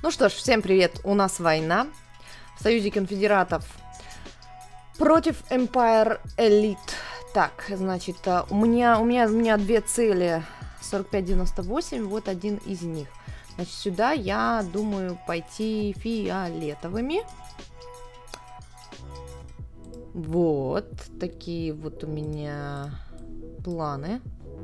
Ну что ж, всем привет, у нас война в Союзе Конфедератов против Empire Elite. Так, значит, у меня две цели 45-98, вот один из них. Значит, сюда я думаю пойти фиолетовыми. Вот, такие вот у меня планы.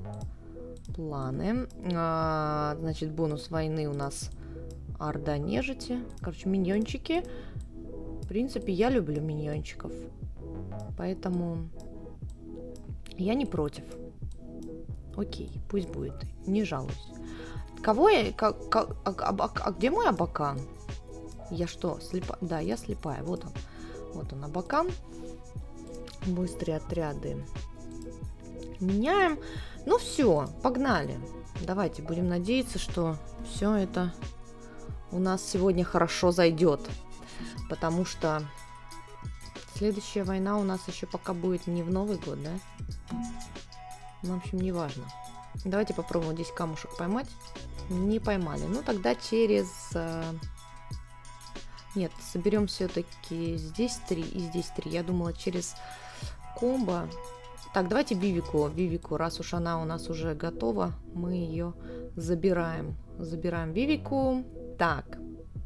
Значит, бонус войны у нас Орда нежити. Короче, миньончики. В принципе, я люблю миньончиков. Поэтому я не против. Окей, пусть будет. Не жалуюсь. Кого я... где мой Абакан? Я что, слепая? Да, я слепая. Вот он. Вот он, Абакан. Быстрые отряды. Меняем. Ну все, погнали. Давайте будем надеяться, что все это у нас сегодня хорошо зайдет. Потому что следующая война у нас еще пока будет не в Новый год, да? Ну, в общем, не важно. Давайте попробуем здесь камушек поймать. Не поймали. Ну, тогда через... Нет, соберем все-таки здесь 3 и здесь 3. Я думала, через комбо... Так, давайте Вивику, раз уж она у нас уже готова, мы ее забираем. Забираем Вивику. Так.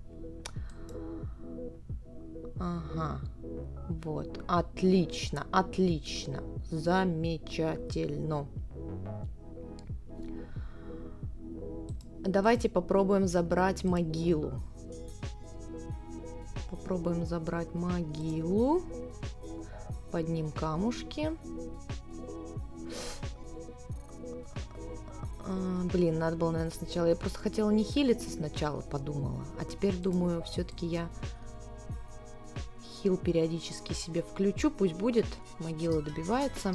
Ага. Вот. Отлично, отлично. Замечательно. Давайте попробуем забрать могилу. Попробуем забрать могилу. Поднимем камушки. Блин, надо было, наверное, сначала. Я просто хотела не хилиться сначала, подумала. А теперь думаю, все-таки я хил периодически себе включу. Пусть будет. Могила добивается.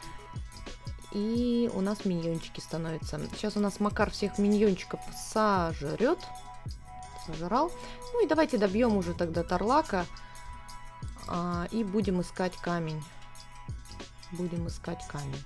И у нас миньончики становятся. Сейчас у нас Макар всех миньончиков сожрет. Сожрал. Ну и давайте добьем уже тогда Тарлака. И будем искать камень. Будем искать камень.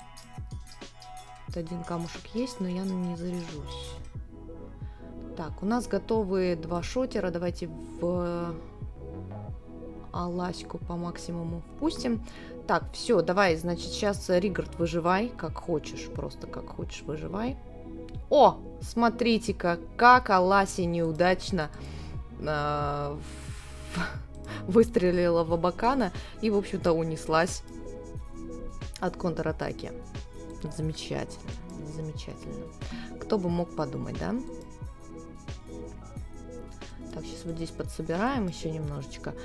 Один камушек есть, но я не заряжусь. Так, у нас готовы 2 шотера. Давайте в Алаську по максимуму впустим. Так, все, давай, значит, сейчас, Ригард, выживай, как хочешь, просто как хочешь, выживай. О, смотрите-ка, как Аласи неудачно выстрелила в Абакана и, в общем-то, унеслась от контратаки. Замечательно, замечательно. Кто бы мог подумать, да? Так, сейчас вот здесь подсобираем еще немножечко.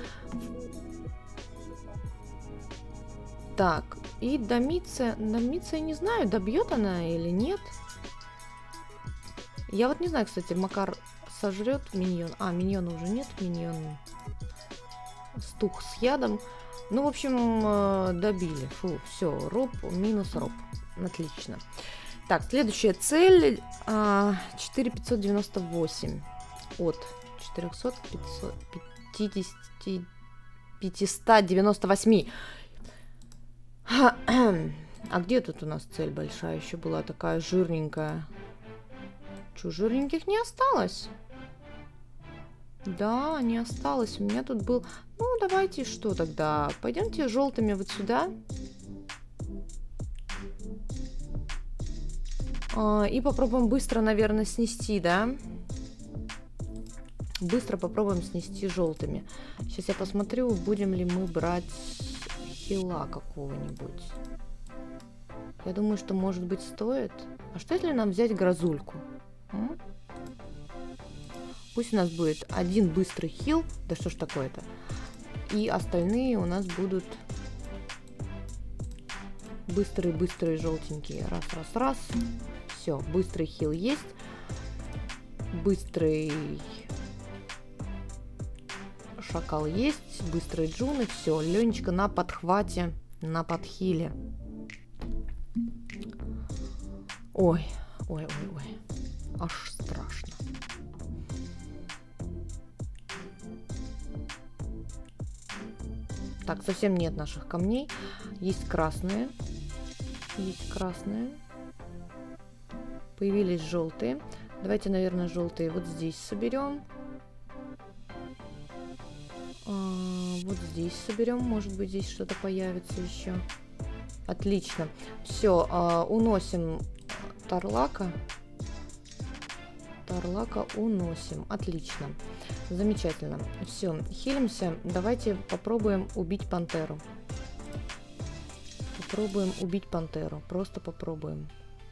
Так, и Домиция, я не знаю, добьет она или нет. Я вот не знаю, кстати, Макар сожрет миньон. Миньона уже нет, миньон стух с ядом. Ну, в общем, добили. Фу, все, роб минус роб. Отлично. Так, следующая цель 4598 от 598. А где тут у нас цель большая еще была такая жирненькая? Че, жирненьких не осталось? Да, не осталось. У меня тут был... Ну, давайте что тогда? Пойдемте желтыми вот сюда. И попробуем быстро, наверное, снести, да? Быстро попробуем снести желтыми. Сейчас я посмотрю, будем ли мы брать хила какого-нибудь. Я думаю, что, может быть, стоит. А что, если нам взять грозульку? Пусть у нас будет один быстрый хил. Да что ж такое-то? И остальные у нас будут быстрые желтенькие. Раз. Все, быстрый хил есть. Быстрый шакал есть. Быстрые джуны. Все, Ленечка на подхвате, на подхиле. Ой. Аж страшно. Так, совсем нет наших камней. Есть красные. Появились желтые. Давайте, наверное, желтые вот здесь соберем. Вот здесь соберем. Может быть, здесь что-то появится еще. Отлично. Все, уносим Тарлака. Тарлака уносим. Отлично. Замечательно. Все, хилимся. Давайте попробуем убить пантеру. Попробуем убить пантеру. Просто попробуем.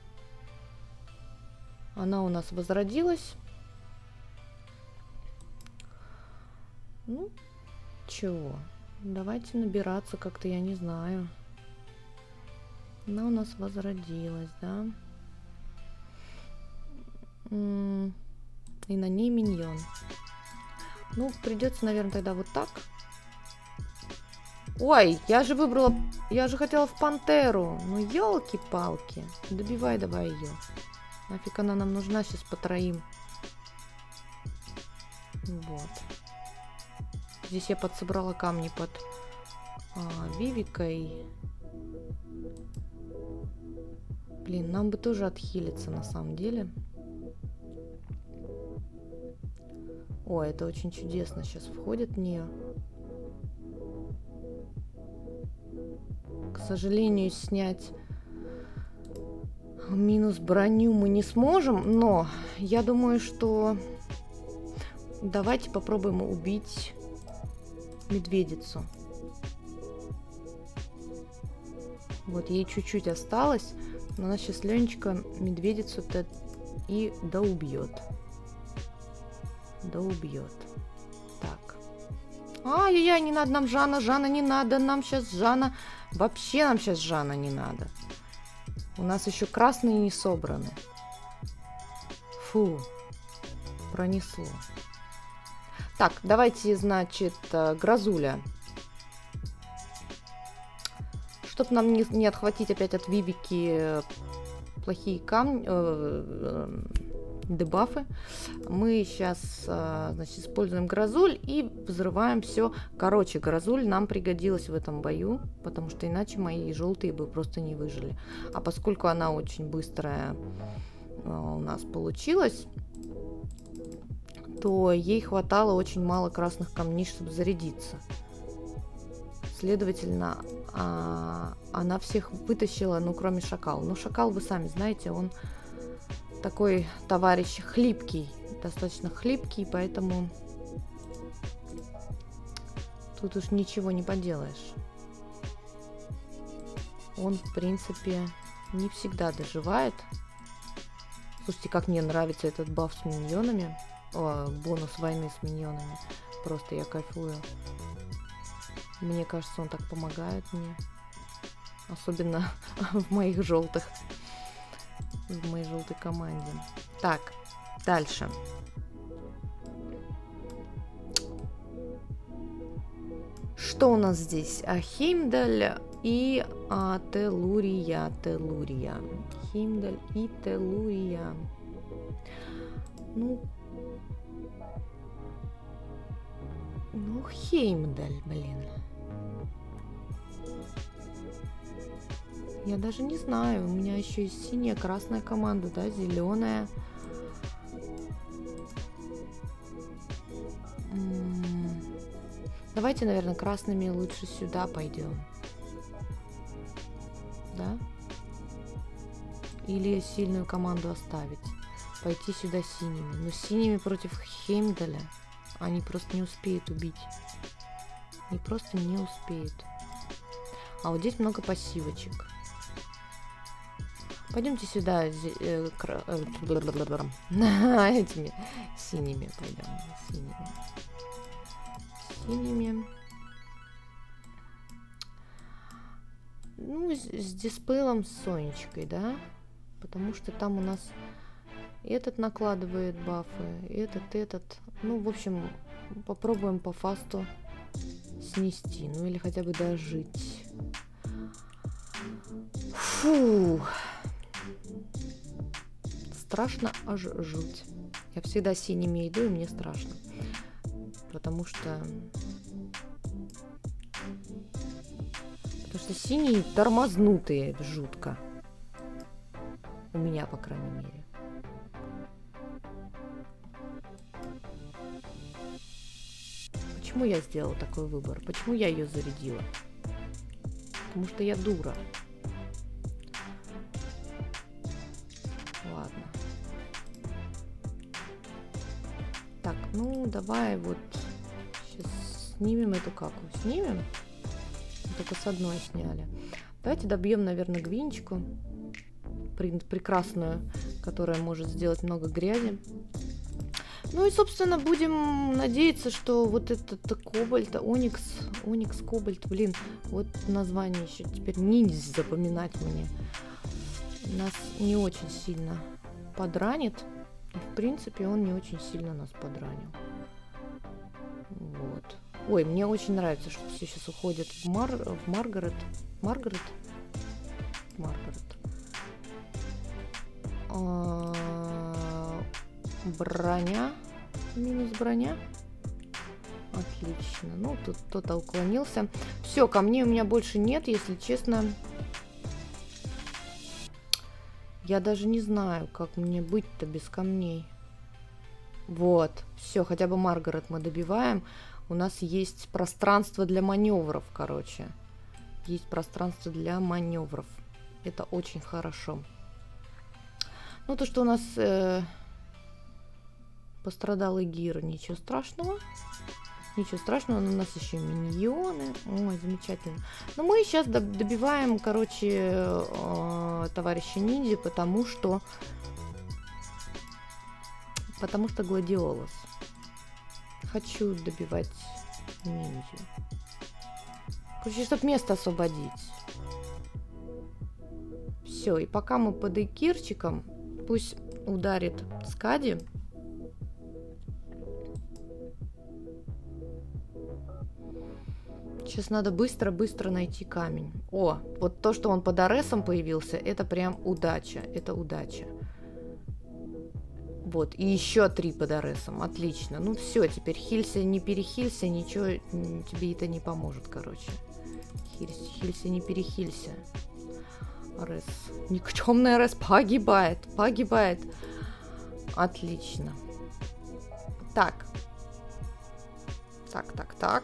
Она у нас возродилась. Ну, чего? Давайте набираться как-то, я не знаю. Она у нас возродилась, да? И на ней миньон. Ну, придется, наверное, тогда вот так. Ой, я же выбрала... Я же хотела в пантеру. Ну, елки-палки. Добивай давай ее. Нафиг она нам нужна сейчас по троим. Вот. Здесь я подсобрала камни под Вивикой. Блин, нам бы тоже отхилиться на самом деле. О, это очень чудесно сейчас входит в нее. К сожалению, снять минус броню мы не сможем, но я думаю, что давайте попробуем убить медведицу. Вот ей чуть-чуть осталось, но она сейчас Ленечка медведицу-то и доубьет. Доубьет. Так. Ай-яй-яй, не надо нам Жанна, Жанна не надо, нам сейчас Жанна. Вообще нам сейчас Жанна не надо. У нас еще красные не собраны. Фу. Пронесло. Так, давайте, значит, Грозуля. Чтоб нам не отхватить опять от Вивики плохие камни, дебафы, мы сейчас, значит, используем Грозуль и взрываем все. Короче, Грозуль нам пригодилась в этом бою, потому что иначе мои желтые бы просто не выжили. А поскольку она очень быстрая у нас получилась, то ей хватало очень мало красных камней, чтобы зарядиться. Следовательно, она всех вытащила, ну, кроме Шакала. Ну, Шакал, вы сами знаете, он такой товарищ хлипкий, достаточно хлипкий, поэтому тут уж ничего не поделаешь. Он, в принципе, не всегда доживает. Слушайте, как мне нравится этот баф с миньонами. Бонус войны с миньонами. Просто я кайфую. Мне кажется, он так помогает мне. Особенно в моих желтых. В моей желтой команде. Так, дальше. Что у нас здесь? Хеймдаль и Телурия. Телурия. Хеймдаль и Телурия. Ну, Хеймдаль, блин. Я даже не знаю. У меня еще есть синяя, красная команда, да, зеленая. Давайте, наверное, красными лучше сюда пойдем. Да? Или сильную команду оставить. Пойти сюда синими. Но синими против Хеймдаля они просто не успеют убить. Они просто не успеют. А вот здесь много пассивочек. Пойдемте сюда этими синими пойдем. Синими. Ну, с дисплеем, с Сонечкой, да? Потому что там у нас этот накладывает бафы, этот. Ну, в общем, попробуем по фасту снести. Ну, или хотя бы дожить. Фу. Страшно аж жуть. Я всегда синими иду, и мне страшно. Потому что синие тормознутые жутко. У меня, по крайней мере. Почему я сделала такой выбор? Почему я ее зарядила? Потому что я дура. Ладно. Так, ну давай вот сейчас снимем эту каку. Снимем? Только с одной сняли. Давайте добьем, наверное, Гвинчику. Прекрасную, которая может сделать много грязи. Ну и, собственно, будем надеяться, что вот этот кобальт, оникс, кобальт, блин, вот название еще теперь ниндзя запоминать мне. Нас не очень сильно подранит. В принципе, он не очень сильно нас подранил. Вот. Ой, мне очень нравится, что все сейчас уходят в Маргарет. Маргарет? Маргарет. Броня. Минус броня. Отлично. Ну, тут кто-то уклонился. Все, камней у меня больше нет, если честно. Я даже не знаю, как мне быть-то без камней. Вот. Все, хотя бы Маргарет мы добиваем. У нас есть пространство для маневров, короче. Есть пространство для маневров. Это очень хорошо. Ну, то, что у нас пострадал Игира, ничего страшного. Ничего страшного, но у нас еще миньоны. Ой, замечательно. Но мы сейчас добиваем, короче, товарища ниндзя, потому что Гладиолус. Хочу добивать ниндзю. Короче, чтобы место освободить. Все, и пока мы под Игирчиком, пусть ударит Скади. Сейчас надо быстро-быстро найти камень. О, вот то, что он под Аресом появился, это прям удача. Это удача. Вот, и еще 3 под Аресом. Отлично. Ну все, теперь хилься, не перехилься, ничего тебе это не поможет, короче. Хилься, не перехилься. Арес. Никчемный Арес погибает. Погибает. Отлично. Так. Так.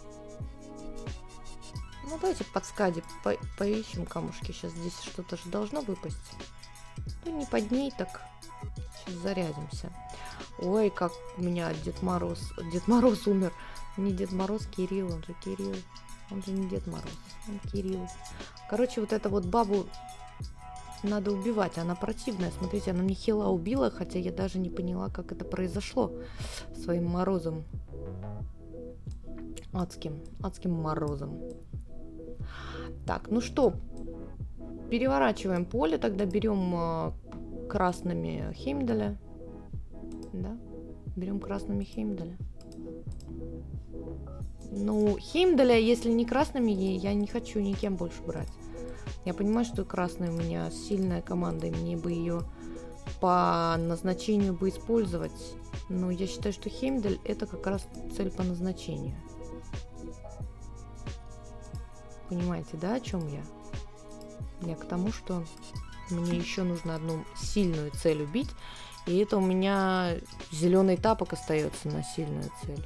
Ну, давайте под Скади поищем камушки. Сейчас здесь что-то же должно выпасть. Ну, не под ней, так. Сейчас зарядимся. Ой, как у меня Дед Мороз. Дед Мороз умер. Не Дед Мороз, Кирилл. Он же Кирилл. Он же не Дед Мороз. Он Кирилл. Короче, вот эту вот бабу надо убивать. Она противная. Смотрите, она мне хила убила, хотя я даже не поняла, как это произошло своим морозом. Адским морозом. Так, ну что, переворачиваем поле, тогда берем красными Хеймдаля. Да, берем красными Хеймдаля. Ну, Хеймдаля, если не красными, я не хочу никем больше брать. Я понимаю, что красная у меня сильная команда, и мне бы ее по назначению бы использовать. Но я считаю, что Хеймдаль это как раз цель по назначению. Понимаете, да, о чем я? Я к тому, что мне еще нужно одну сильную цель убить, и это у меня зеленый тапок остается на сильную цель.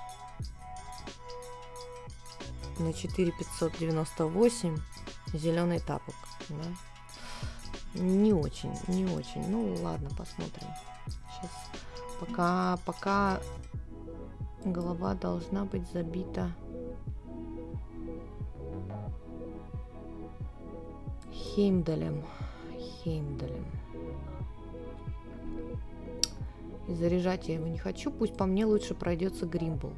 На 4598 зеленый тапок. Да? Не очень. Ну ладно, посмотрим. Сейчас пока голова должна быть забита Хеймдалем. И заряжать я его не хочу. Пусть по мне лучше пройдется Гримбл.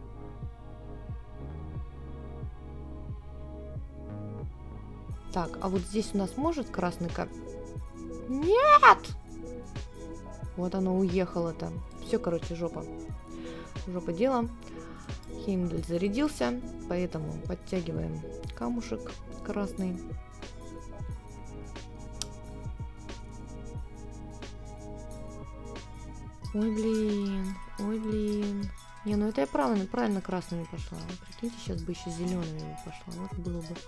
Так, а вот здесь у нас может красный камень? Нет! Вот оно уехало-то. Все, короче, жопа. Жопа дела. Хеймдаль зарядился, поэтому подтягиваем камушек красный. Ой, блин. Не, ну это я правильно красными пошла. Прикиньте, сейчас бы еще зелеными пошла. Вот было бы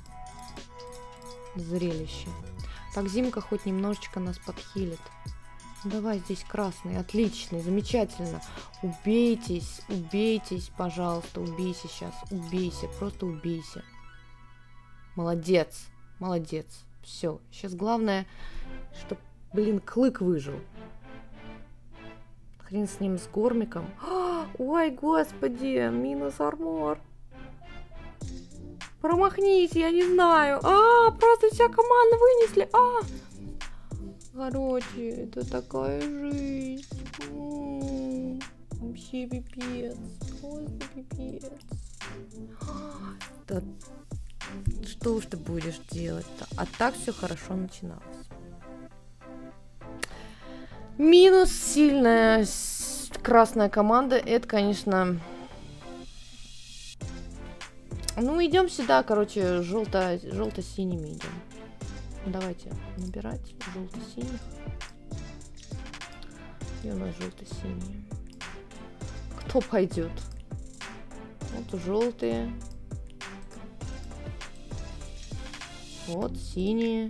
зрелище. Так, Зимка хоть немножечко нас подхилит. Давай здесь красный. Отлично, замечательно. Убейтесь, убейтесь, пожалуйста. Убейся сейчас. Убейся, просто убейся. Молодец, молодец. Все, сейчас главное, чтобы, блин, Клык выжил. Хрен с ним, с Гормиком. Ой, господи, минус армор. Промахнись, я не знаю. Просто вся команда вынесли. Короче, это такая жизнь. Вообще пипец. Просто пипец. Да что уж ты будешь делать-то? А так все хорошо начиналось. Минус сильная красная команда. Это, конечно... Ну, идем сюда, короче, желто-синими идем. Давайте набирать желто-синих. И у нас желто-синие. Кто пойдет? Вот желтые. Вот синие.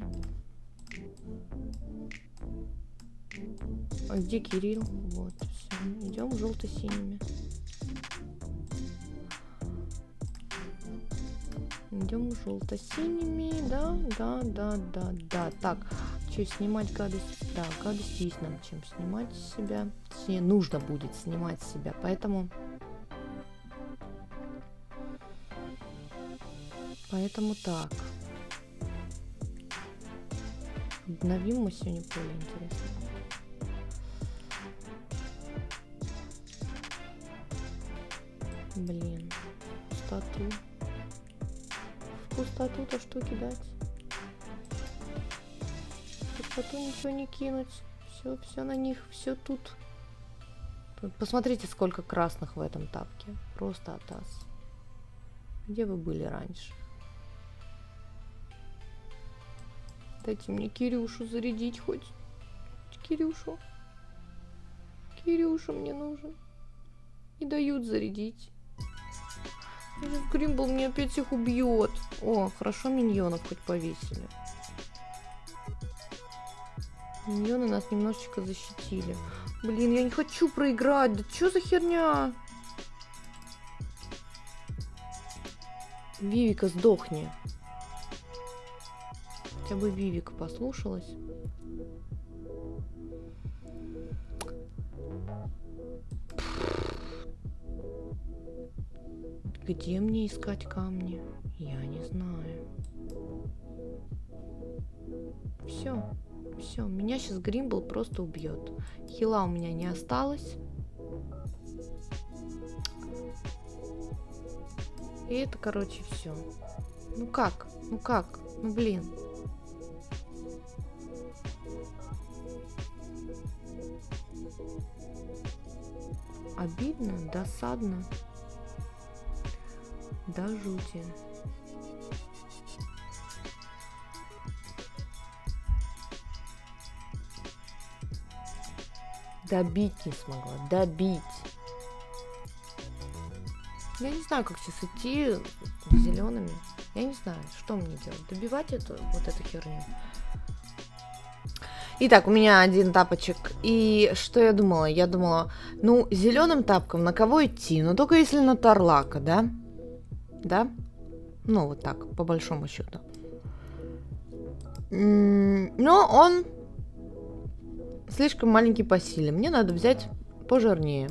А где Кирилл? Вот, все. Идем желто-синими. Идем желто-синими, да. Так, что, снимать гадость? Да, гадость есть нам чем снимать с себя. Точнее, нужно будет снимать с себя, поэтому... Поэтому так. Обновим мы сегодня поле, интересно. Блин, пустоту. В пустоту-то что кидать? В пустоту ничего не кинуть. Все на них, все тут. Посмотрите, сколько красных в этом тапке. Просто атас. Где вы были раньше? Дайте мне Кирюшу зарядить хоть. Кирюшу. Кирюша мне нужен. Не дают зарядить. Сейчас Гримбл мне опять их убьет. О, хорошо, миньонов хоть повесили. Миньоны нас немножечко защитили. Блин, я не хочу проиграть. Да что за херня? Вивика, сдохни. Хотя бы Вивика послушалась. Где мне искать камни? Я не знаю. Все, меня сейчас Гримбл просто убьет. Хила у меня не осталось. И это, короче, все. Ну как? Ну блин. Обидно, досадно. Да жути. Добить не смогла. Добить. Я не знаю, как сейчас идти с зелеными. Я не знаю, что мне делать. Добивать вот эту херню. Итак, у меня один тапочек. И что я думала? Я думала, ну, зеленым тапком на кого идти? Ну, только если на Тарлака, да? Да? Ну, вот так, по большому счету. Но он слишком маленький по силе. Мне надо взять пожирнее.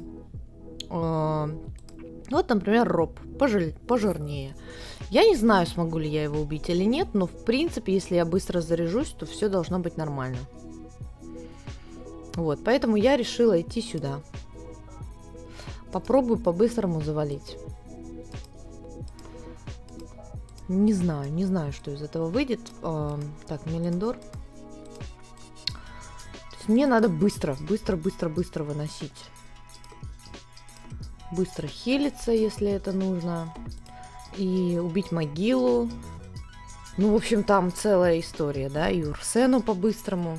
Вот, например, Роб. Пожирнее. Я не знаю, смогу ли я его убить или нет, но, в принципе, если я быстро заряжусь, то все должно быть нормально. Вот, поэтому я решила идти сюда. Попробую по-быстрому завалить. Не знаю, что из этого выйдет. Так, Мелиндор. Мне надо быстро выносить. Быстро хилиться, если это нужно. И убить могилу. Ну, в общем, там целая история, да. И Урсену по-быстрому.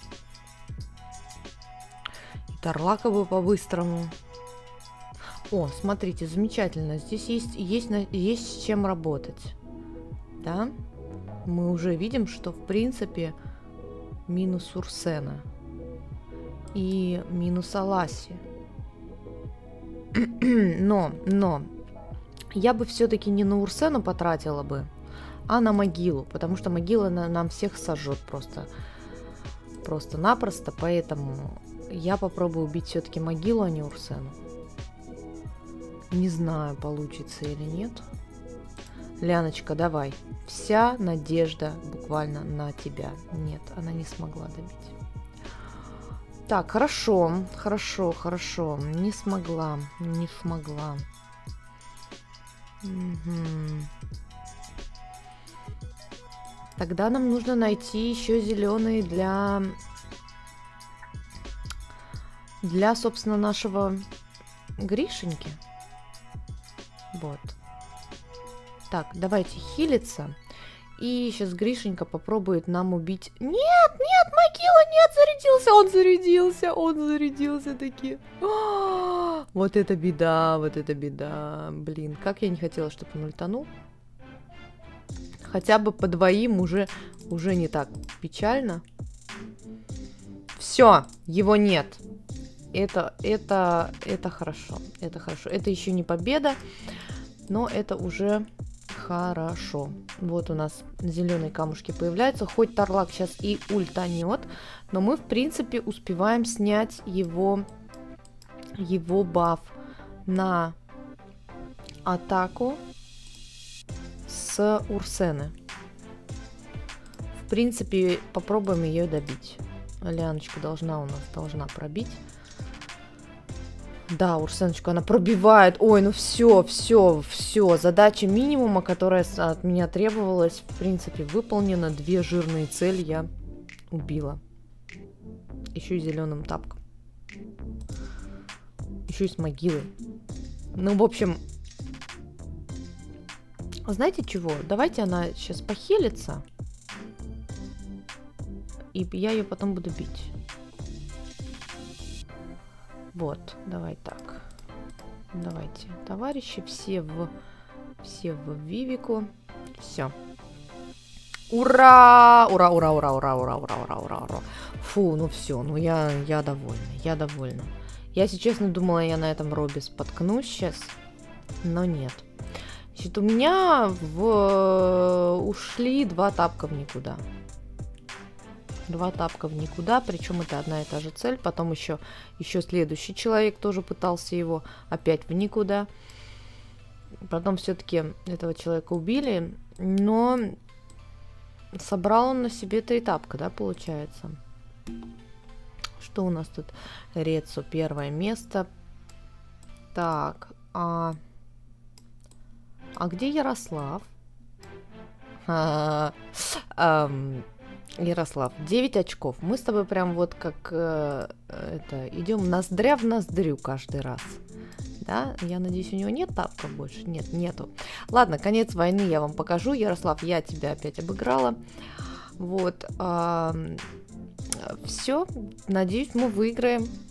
И Тарлака бы по-быстрому. О, смотрите, замечательно. Здесь есть с чем работать. Да? Мы уже видим, что, в принципе, минус Урсена. и минус Аласи. Но я бы все-таки не на Урсену потратила бы, а на могилу, потому что могила нам всех сожжет просто-напросто, поэтому я попробую убить все-таки могилу, а не Урсену. Не знаю, получится или нет. Ляночка, давай. Вся надежда буквально на тебя. Нет, она не смогла добить. Так, хорошо. Не смогла. Угу. Тогда нам нужно найти еще зеленые для, собственно, нашего Гришеньки. Вот. Так, давайте хилиться. И сейчас Гришенька попробует нам убить... Нет, могила, нет, он зарядился таки. Вот это беда. Блин, как я не хотела, чтобы он ультанул. Хотя бы по двоим уже не так печально. Все, его нет. Это хорошо. Это еще не победа, но это уже хорошо. Вот у нас зеленые камушки появляются. Хоть Тарлак сейчас и ультанет, но мы, в принципе, успеваем снять его баф на атаку с Урсены. В принципе, попробуем ее добить. Ляночка должна пробить. Да, Урсеночка, она пробивает. Ой, ну все. Задача минимума, которая от меня требовалась, в принципе, выполнена. 2 жирные цели я убила. Еще и зеленым тапком. Еще и с могилой. Ну, в общем... Знаете чего? Давайте она сейчас похилится. И я ее потом буду бить. Вот, давай так. Давайте, товарищи, все в Вивику. Все. Ура! Ура! Фу, ну все, ну я довольна. Я, если честно, думала, я на этом робе споткнусь сейчас, но нет. Значит, у меня ушли 2 тапка в никуда. 2 тапка в никуда, причем это одна и та же цель. Потом еще следующий человек тоже пытался его опять в никуда. Потом все-таки этого человека убили, но собрал он на себе 3 тапка, да, получается. Что у нас тут? Рецу 1 место. Так, а где Ярослав? Ярослав, 9 очков. Мы с тобой прям вот как идем ноздря в ноздрю каждый раз. Да? Я надеюсь, у него нет тапков больше? Нет, нету. Ладно, конец войны я вам покажу. Ярослав, я тебя опять обыграла. Вот. Все. Надеюсь, мы выиграем.